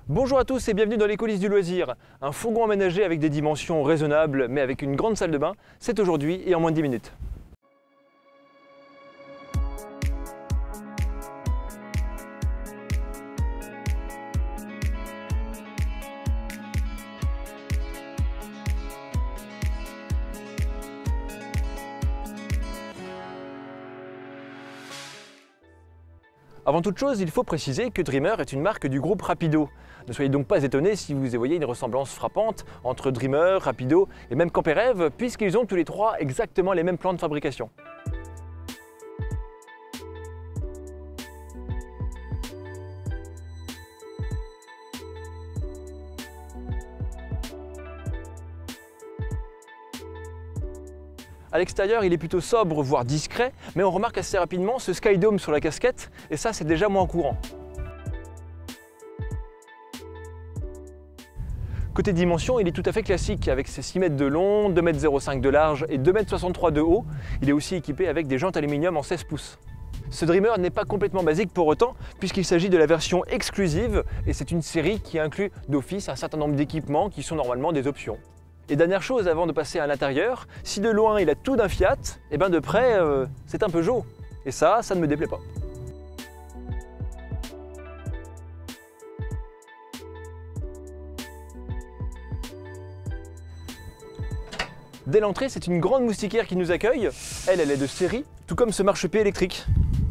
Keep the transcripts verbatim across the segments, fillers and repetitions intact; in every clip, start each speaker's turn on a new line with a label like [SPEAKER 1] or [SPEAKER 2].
[SPEAKER 1] Bonjour à tous et bienvenue dans les coulisses du loisir. Un fourgon aménagé avec des dimensions raisonnables mais avec une grande salle de bain, c'est aujourd'hui et en moins de dix minutes. Avant toute chose, il faut préciser que Dreamer est une marque du groupe Rapido. Ne soyez donc pas étonnés si vous y voyez une ressemblance frappante entre Dreamer, Rapido et même Camperève, puisqu'ils ont tous les trois exactement les mêmes plans de fabrication. À l'extérieur, il est plutôt sobre, voire discret, mais on remarque assez rapidement ce skydome sur la casquette, et ça, c'est déjà moins courant. Côté dimension, il est tout à fait classique, avec ses six mètres de long, deux mètres zéro cinq de large et deux mètres soixante-trois de haut. Il est aussi équipé avec des jantes aluminium en seize pouces. Ce Dreamer n'est pas complètement basique pour autant, puisqu'il s'agit de la version exclusive, et c'est une série qui inclut d'office un certain nombre d'équipements qui sont normalement des options. Et dernière chose avant de passer à l'intérieur, si de loin il a tout d'un Fiat, et bien de près euh, c'est un Peugeot. Et ça, ça ne me déplaît pas. Dès l'entrée, c'est une grande moustiquaire qui nous accueille. Elle, elle est de série, tout comme ce marchepied électrique.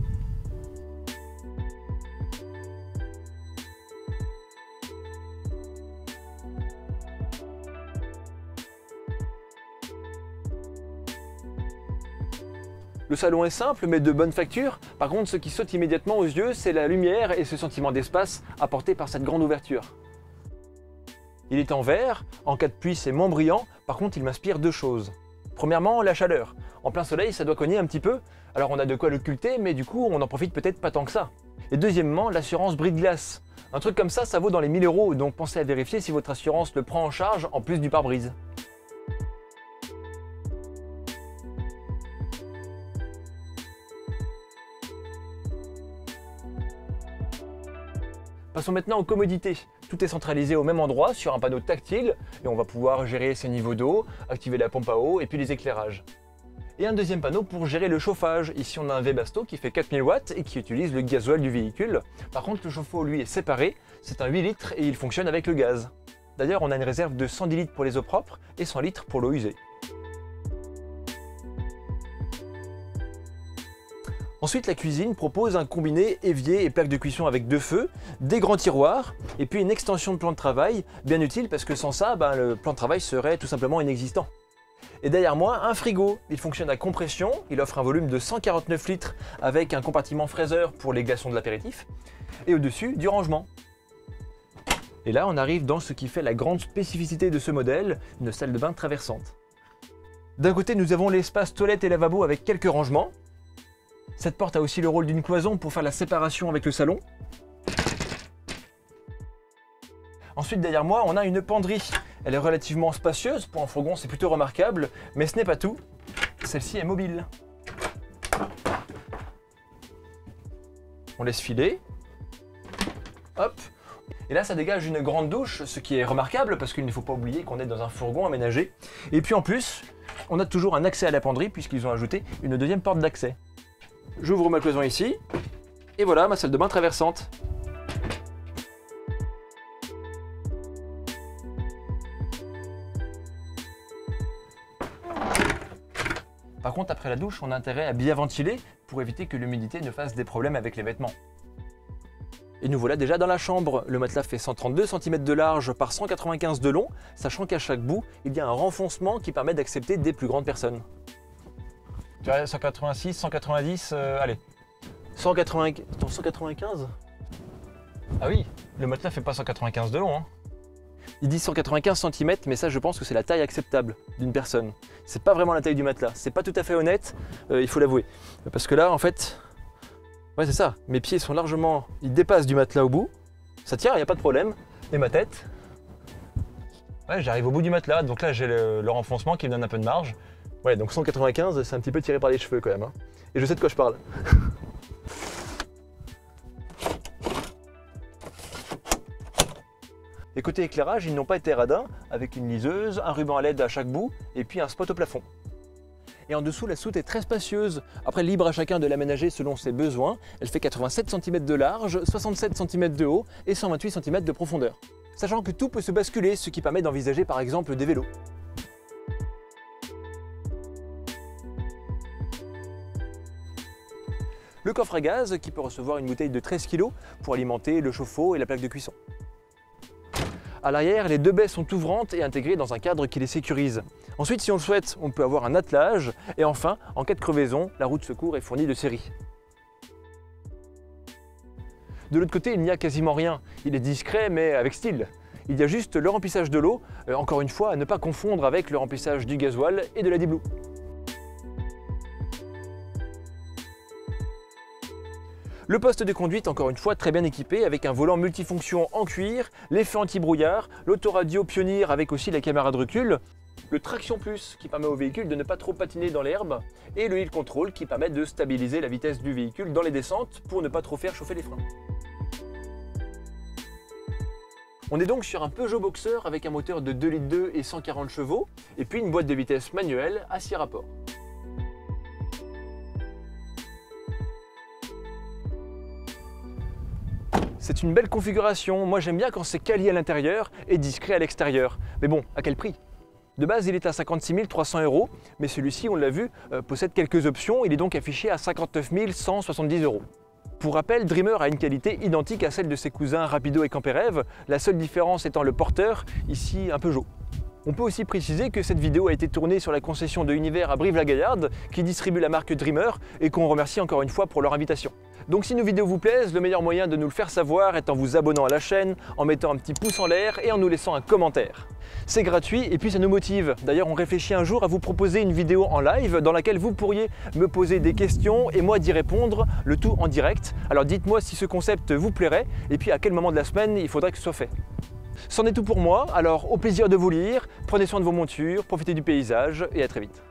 [SPEAKER 1] Le salon est simple mais de bonne facture. Par contre, ce qui saute immédiatement aux yeux, c'est la lumière et ce sentiment d'espace apporté par cette grande ouverture. Il est en verre, en cas de pluie c'est moins brillant, par contre il m'inspire deux choses. Premièrement, la chaleur. En plein soleil, ça doit cogner un petit peu, alors on a de quoi l'occulter, mais du coup on n'en profite peut-être pas tant que ça. Et deuxièmement, l'assurance brise-glace. Un truc comme ça, ça vaut dans les mille euros, donc pensez à vérifier si votre assurance le prend en charge en plus du pare-brise. Passons maintenant aux commodités. Tout est centralisé au même endroit sur un panneau tactile et on va pouvoir gérer ses niveaux d'eau, activer la pompe à eau et puis les éclairages. Et un deuxième panneau pour gérer le chauffage. Ici on a un Webasto qui fait quatre mille watts et qui utilise le gasoil du véhicule. Par contre le chauffe-eau lui est séparé, c'est un huit litres et il fonctionne avec le gaz. D'ailleurs on a une réserve de cent dix litres pour les eaux propres et cent litres pour l'eau usée. Ensuite, la cuisine propose un combiné évier et plaque de cuisson avec deux feux, des grands tiroirs et puis une extension de plan de travail, bien utile parce que sans ça, ben, le plan de travail serait tout simplement inexistant. Et derrière moi, un frigo. Il fonctionne à compression, il offre un volume de cent quarante-neuf litres avec un compartiment fraiseur pour les glaçons de l'apéritif et au-dessus, du rangement. Et là, on arrive dans ce qui fait la grande spécificité de ce modèle, une salle de bain traversante. D'un côté, nous avons l'espace toilette et lavabo avec quelques rangements. Cette porte a aussi le rôle d'une cloison pour faire la séparation avec le salon. Ensuite, derrière moi, on a une penderie. Elle est relativement spacieuse, pour un fourgon c'est plutôt remarquable, mais ce n'est pas tout. Celle-ci est mobile. On laisse filer. Hop. Et là, ça dégage une grande douche, ce qui est remarquable parce qu'il ne faut pas oublier qu'on est dans un fourgon aménagé. Et puis en plus, on a toujours un accès à la penderie puisqu'ils ont ajouté une deuxième porte d'accès. J'ouvre ma cloison ici, et voilà ma salle de bain traversante. Par contre, après la douche, on a intérêt à bien ventiler pour éviter que l'humidité ne fasse des problèmes avec les vêtements. Et nous voilà déjà dans la chambre. Le matelas fait cent trente-deux centimètres de large par cent quatre-vingt-quinze de long, sachant qu'à chaque bout, il y a un renfoncement qui permet d'accepter des plus grandes personnes. Tu vois, cent quatre-vingt-six, cent quatre-vingt-dix, euh, allez. cent quatre-vingts, cent quatre-vingt-quinze? Ah oui, le matelas fait pas cent quatre-vingt-quinze de long. Hein. Il dit cent quatre-vingt-quinze centimètres, mais ça je pense que c'est la taille acceptable d'une personne. C'est pas vraiment la taille du matelas, c'est pas tout à fait honnête, euh, il faut l'avouer. Parce que là, en fait, ouais c'est ça, mes pieds sont largement, ils dépassent du matelas au bout. Ça tient, il n'y a pas de problème. Et ma tête, ouais, j'arrive au bout du matelas, donc là j'ai le, le renfoncement qui me donne un peu de marge. Ouais, donc cent quatre-vingt-quinze, c'est un petit peu tiré par les cheveux quand même. Hein. Et je sais de quoi je parle. Et côté éclairage, ils n'ont pas été radins, avec une liseuse, un ruban à L E D à chaque bout et puis un spot au plafond. Et en dessous, la soute est très spacieuse. Après, libre à chacun de l'aménager selon ses besoins. Elle fait quatre-vingt-sept centimètres de large, soixante-sept centimètres de haut et cent vingt-huit centimètres de profondeur. Sachant que tout peut se basculer, ce qui permet d'envisager par exemple des vélos. Le coffre à gaz qui peut recevoir une bouteille de treize kilos pour alimenter le chauffe-eau et la plaque de cuisson. À l'arrière, les deux baies sont ouvrantes et intégrées dans un cadre qui les sécurise. Ensuite, si on le souhaite, on peut avoir un attelage. Et enfin, en cas de crevaison, la roue de secours est fournie de série. De l'autre côté, il n'y a quasiment rien. Il est discret, mais avec style. Il y a juste le remplissage de l'eau, euh, encore une fois, à ne pas confondre avec le remplissage du gasoil et de la D-Blue. Le poste de conduite, encore une fois, très bien équipé avec un volant multifonction en cuir, l'effet anti-brouillard, l'autoradio Pioneer avec aussi la caméra de recul, le Traction Plus qui permet au véhicule de ne pas trop patiner dans l'herbe et le Hill Control qui permet de stabiliser la vitesse du véhicule dans les descentes pour ne pas trop faire chauffer les freins. On est donc sur un Peugeot Boxer avec un moteur de deux litres deux et cent quarante chevaux et puis une boîte de vitesse manuelle à six rapports. C'est une belle configuration, moi j'aime bien quand c'est quali à l'intérieur et discret à l'extérieur. Mais bon, à quel prix? De base il est à cinquante-six mille trois cents euros, mais celui-ci, on l'a vu, euh, possède quelques options, il est donc affiché à cinquante-neuf mille cent soixante-dix euros. Pour rappel, Dreamer a une qualité identique à celle de ses cousins Rapido et Camper-Ev, la seule différence étant le porteur, ici un Peugeot. On peut aussi préciser que cette vidéo a été tournée sur la concession de Univers à Brive-la-Gaillarde, qui distribue la marque Dreamer et qu'on remercie encore une fois pour leur invitation. Donc si nos vidéos vous plaisent, le meilleur moyen de nous le faire savoir est en vous abonnant à la chaîne, en mettant un petit pouce en l'air et en nous laissant un commentaire. C'est gratuit et puis ça nous motive. D'ailleurs, on réfléchit un jour à vous proposer une vidéo en live dans laquelle vous pourriez me poser des questions et moi d'y répondre, le tout en direct. Alors dites-moi si ce concept vous plairait et puis à quel moment de la semaine il faudrait que ce soit fait. C'en est tout pour moi, alors au plaisir de vous lire, prenez soin de vos montures, profitez du paysage et à très vite.